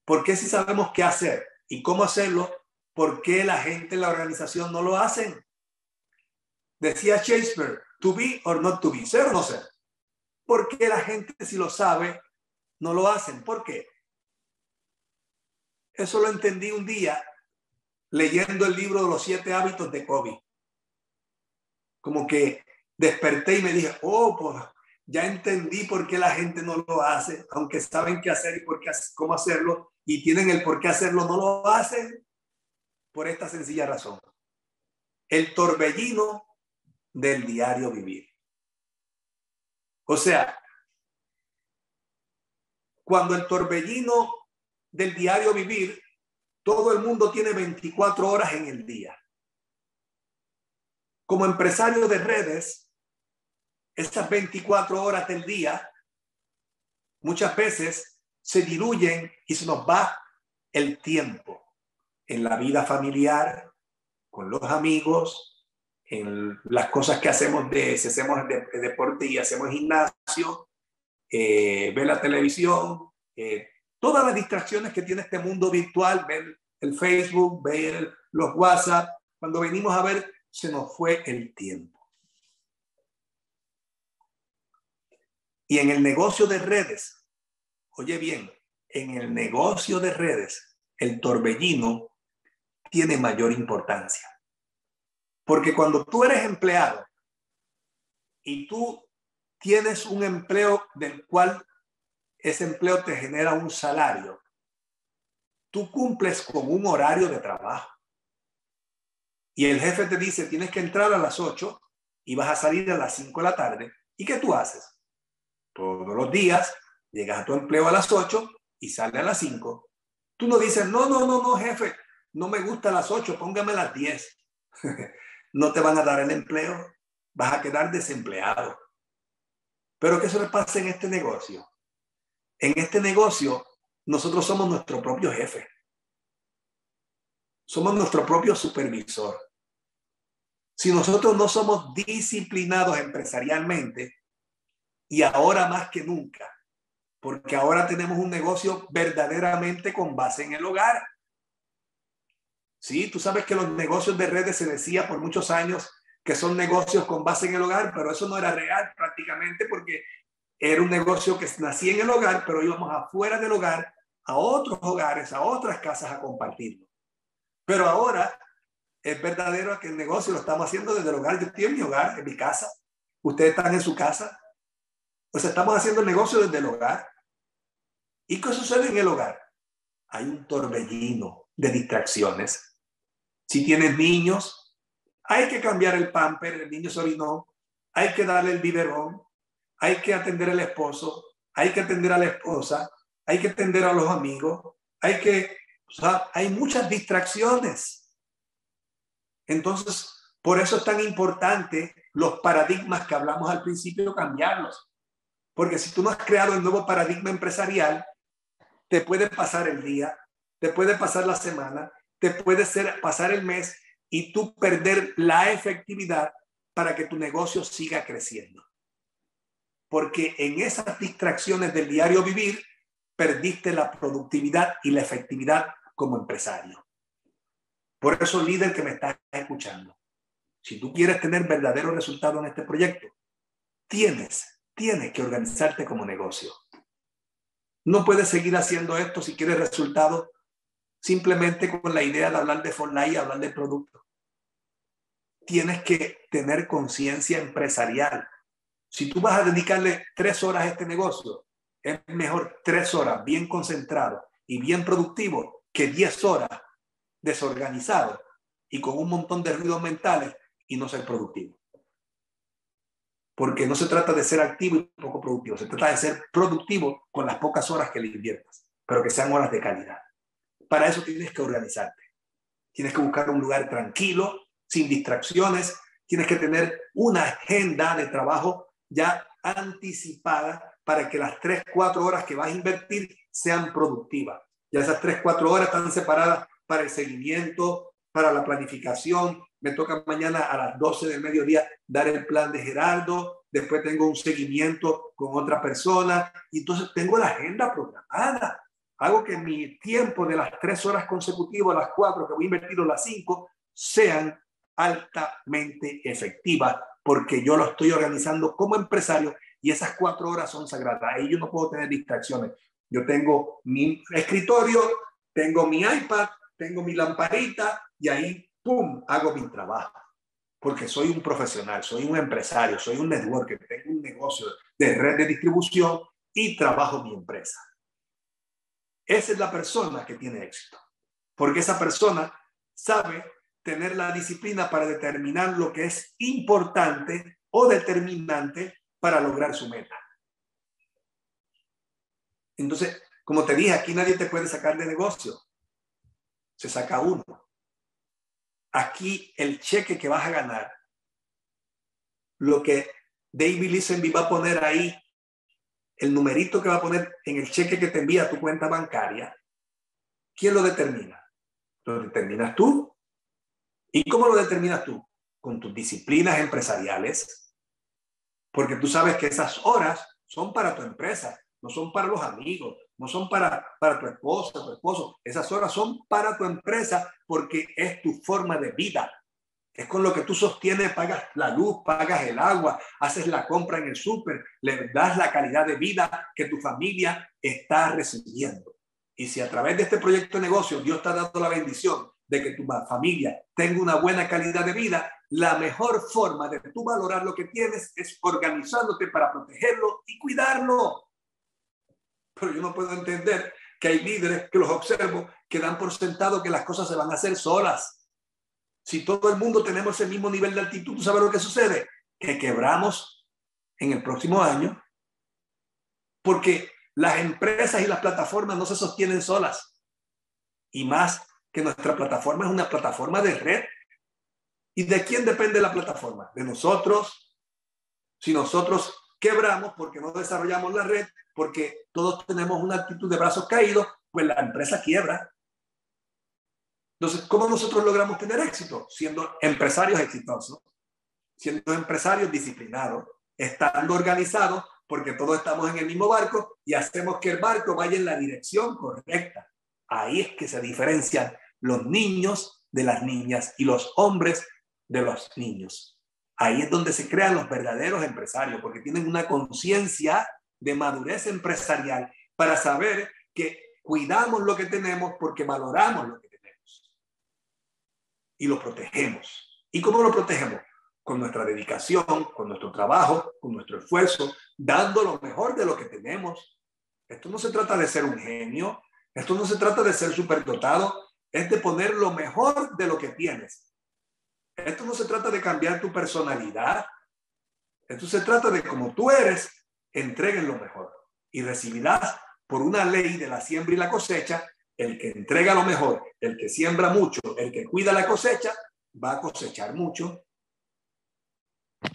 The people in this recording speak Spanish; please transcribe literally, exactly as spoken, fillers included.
¿Por qué si sabemos qué hacer y cómo hacerlo, por qué la gente en la organización no lo hacen? Decía Shakespeare, to be or not to be, ser o no ser. ¿Por qué la gente, si lo sabe, no lo hacen? ¿Por qué? Eso lo entendí un día leyendo el libro de los siete hábitos de Covey. Como que desperté y me dije, oh, pues ya entendí por qué la gente no lo hace, aunque saben qué hacer y por qué, cómo hacerlo, y tienen el por qué hacerlo, no lo hacen por esta sencilla razón. El torbellino del diario vivir. O sea, cuando el torbellino del diario vivir, todo el mundo tiene veinticuatro horas en el día. Como empresario de redes, estas veinticuatro horas del día muchas veces se diluyen y se nos va el tiempo en la vida familiar, con los amigos, en las cosas que hacemos, de, si hacemos de, de deporte y hacemos gimnasio, eh, ver la televisión, eh, todas las distracciones que tiene este mundo virtual, ver el Facebook, ver los WhatsApp. Cuando venimos a ver, se nos fue el tiempo. Y en el negocio de redes, oye bien, en el negocio de redes, el torbellino tiene mayor importancia. Porque cuando tú eres empleado y tú tienes un empleo del cual ese empleo te genera un salario, tú cumples con un horario de trabajo. Y el jefe te dice, tienes que entrar a las ocho y vas a salir a las cinco de la tarde. ¿Y qué tú haces? Todos los días llegas a tu empleo a las ocho y sales a las cinco. Tú no dices, no, no, no, no, jefe, no me gusta las ocho, póngame las diez. No te van a dar el empleo, vas a quedar desempleado. Pero ¿qué se le pasa en este negocio? En este negocio, nosotros somos nuestro propio jefe. Somos nuestro propio supervisor. Si nosotros no somos disciplinados empresarialmente, y ahora más que nunca, porque ahora tenemos un negocio verdaderamente con base en el hogar. Sí, tú sabes que los negocios de redes se decía por muchos años que son negocios con base en el hogar, pero eso no era real prácticamente porque era un negocio que nacía en el hogar, pero íbamos afuera del hogar, a otros hogares, a otras casas a compartirlo. Pero ahora es verdadero que el negocio lo estamos haciendo desde el hogar. Yo estoy en mi hogar, en mi casa. Ustedes están en su casa. O sea, estamos haciendo el negocio desde el hogar. ¿Y qué sucede en el hogar? Hay un torbellino de distracciones. Si tienes niños, hay que cambiar el pamper, el niño se orinó, hay que darle el biberón, hay que atender al esposo, hay que atender a la esposa, hay que atender a los amigos, hay que, o sea, hay muchas distracciones. Entonces, por eso es tan importante los paradigmas que hablamos al principio, cambiarlos. Porque si tú no has creado el nuevo paradigma empresarial, te puede pasar el día, te puede pasar la semana, te puede ser, pasar el mes y tú perder la efectividad para que tu negocio siga creciendo. Porque en esas distracciones del diario vivir, perdiste la productividad y la efectividad como empresario. Por eso, líder que me estás escuchando, si tú quieres tener verdaderos resultados en este proyecto, tienes, tienes que organizarte como negocio. No puedes seguir haciendo esto si quieres resultados simplemente con la idea de hablar de Fortnite y hablar del producto. Tienes que tener conciencia empresarial. Si tú vas a dedicarle tres horas a este negocio, es mejor tres horas bien concentrado y bien productivo que diez horas desorganizado y con un montón de ruidos mentales y no ser productivo. Porque no se trata de ser activo y poco productivo, se trata de ser productivo con las pocas horas que le inviertas, pero que sean horas de calidad. Para eso tienes que organizarte. Tienes que buscar un lugar tranquilo, sin distracciones. Tienes que tener una agenda de trabajo ya anticipada para que las tres, cuatro horas que vas a invertir sean productivas. Ya esas tres, cuatro horas están separadas para el seguimiento, para la planificación. Me toca mañana a las doce del mediodía dar el plan de Gerardo. Después tengo un seguimiento con otra persona. Y entonces tengo la agenda programada. Hago que mi tiempo de las tres horas consecutivas, las cuatro que voy a invertir o las cinco, sean altamente efectivas, porque yo lo estoy organizando como empresario y esas cuatro horas son sagradas. Ahí yo no puedo tener distracciones. Yo tengo mi escritorio, tengo mi iPad, tengo mi lamparita y ahí, ¡pum!, hago mi trabajo. Porque soy un profesional, soy un empresario, soy un networker, tengo un negocio de red de distribución y trabajo mi empresa. Esa es la persona que tiene éxito, porque esa persona sabe tener la disciplina para determinar lo que es importante o determinante para lograr su meta. Entonces, como te dije, aquí nadie te puede sacar de negocio. Se saca uno. Aquí el cheque que vas a ganar, lo que David Lisenby va a poner ahí, el numerito que va a poner en el cheque que te envía a tu cuenta bancaria, ¿quién lo determina? Lo determinas tú. ¿Y cómo lo determinas tú? Con tus disciplinas empresariales, porque tú sabes que esas horas son para tu empresa, no son para los amigos, no son para, para tu esposa, tu esposo. Esas horas son para tu empresa porque es tu forma de vida. Es con lo que tú sostienes, pagas la luz, pagas el agua, haces la compra en el súper, le das la calidad de vida que tu familia está recibiendo. Y si a través de este proyecto de negocio Dios te ha dado la bendición de que tu familia tenga una buena calidad de vida, la mejor forma de tú valorar lo que tienes es organizándote para protegerlo y cuidarlo. Pero yo no puedo entender que hay líderes que los observo que dan por sentado que las cosas se van a hacer solas. Si todo el mundo tenemos el mismo nivel de altitud, ¿tú sabes lo que sucede? Que quebramos en el próximo año porque las empresas y las plataformas no se sostienen solas. Y más que nuestra plataforma es una plataforma de red. ¿Y de quién depende la plataforma? De nosotros. Si nosotros quebramos porque no desarrollamos la red, porque todos tenemos una actitud de brazos caídos, pues la empresa quiebra. Entonces, ¿cómo nosotros logramos tener éxito? Siendo empresarios exitosos, siendo empresarios disciplinados, estando organizados, porque todos estamos en el mismo barco y hacemos que el barco vaya en la dirección correcta. Ahí es que se diferencian los niños de las niñas y los hombres de los niños. Ahí es donde se crean los verdaderos empresarios, porque tienen una conciencia de madurez empresarial para saber que cuidamos lo que tenemos porque valoramos lo que tenemos. Y lo protegemos. ¿Y cómo lo protegemos? Con nuestra dedicación, con nuestro trabajo, con nuestro esfuerzo, dando lo mejor de lo que tenemos. Esto no se trata de ser un genio, esto no se trata de ser superdotado, es de poner lo mejor de lo que tienes. Esto no se trata de cambiar tu personalidad, esto se trata de como tú eres, entreguen lo mejor y recibirás por una ley de la siembra y la cosecha. El que entrega lo mejor, el que siembra mucho, el que cuida la cosecha, va a cosechar mucho.